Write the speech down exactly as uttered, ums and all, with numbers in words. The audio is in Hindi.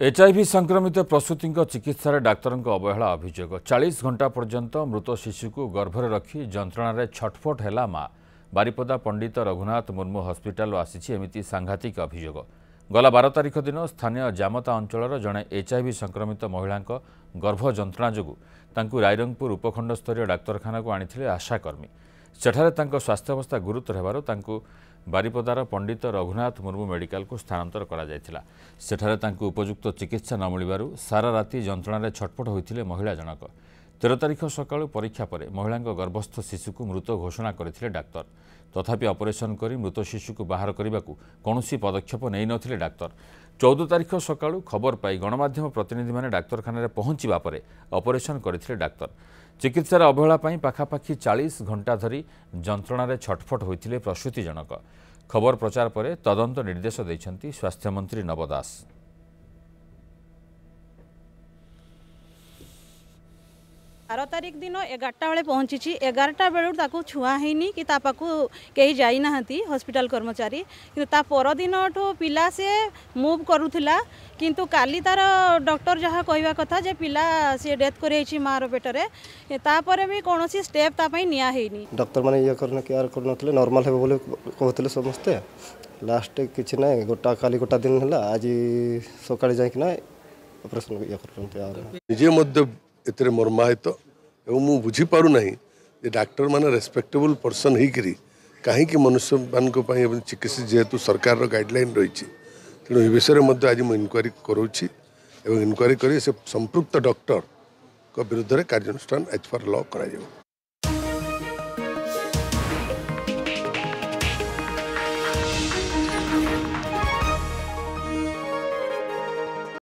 एचआईवी संक्रमित प्रसूति चिकित्सा डाक्तर अवहेला अभियोग चालीस घंटा पर्यंत मृत शिशु को गर्भरे रखी जंत्रणा छटपट है माँ बारिपदा पंडित रघुनाथ मुर्मू हस्पिटाल आसी एमती सांघातिक अभियोग गला बार तारिख दिन स्थानीय जामता अंचल जड़े एचआईवी संक्रमित महिला गर्भ जंत्रणा जो रायरंगपुर उपखंड स्तरीय डाक्तखाना को आनी आशाकर्मी सेठारे स्वास्थ्यावस्था गुरुतर होबारु बारिपदार पंडित रघुनाथ मुर्मू मेडिकल को स्थानांतर करा जायथिला। सेठारे तांकु उपयुक्त चिकित्सा न मिलिबारु सारा राति जंत्रणा छटपट होइथिले महिला जनक। तेरह तारिख सकाळु परीक्षा पर महिला गर्भस्थ शिशु को मृत घोषणा करथिले डाक्तर। तथापि ऑपरेशन करी मृत शिशु को बाहर करबाकू कौनसी पदक्षेप नै नथिले डाक्तर। चौदह तारिख सकाळु खबर पाई गणमाध्यम प्रतिनिधि माने डाक्तरखाना पहुंचवा पर ऑपरेशन करथिले डाक्तर। चिकित्सार अवहेला पाई पाखापाखि चालीस घंटा धरी जंत्रणा छटपट होइथिले प्रसूति जनक। खबर प्रचार पर तदंत निर्देश दैछंती स्वास्थ्य मंत्री नव दास। बारह तारिख दिन एगारटा बेले पहुँची एगारटा बेलू ताकू छुआ हैनी कि तापाकू कहीं जाई नाहंती हॉस्पिटल कर्मचारी किंतु ता पर दिन पिला से मूव करूथिला किंतु काली तार डॉक्टर जहाँ कहवा कथा जे पिला से डेथ कर मार पेटरे तापर भी कौन स्टेप तापाई निया हैनी डॉक्टर माने ये करने केयर करनथले नॉर्मल हेबो बोले कहतले समस्ते लास्ट किछि ना गोटा काली गोटा दिन हला आज सकाळे जाय कि ना ऑपरेशन ये करनते निजे मध्य एतरे मर्माहित एवं मु बुझी पारु नाही जे डॉक्टर माने रेस्पेक्टेबल पर्सन ही करी काहे कि मनुष्य मान को पई चिकित्सा जेहेतु सरकार रो गाइडलाइन रही तेणु ए विषय में आज मुझे इनक्वारी करुँची एवं इनक्वारी कर संपृक्त डॉक्टर को विरुद्ध में कार्यानुष्ठान एज पर लॉ करा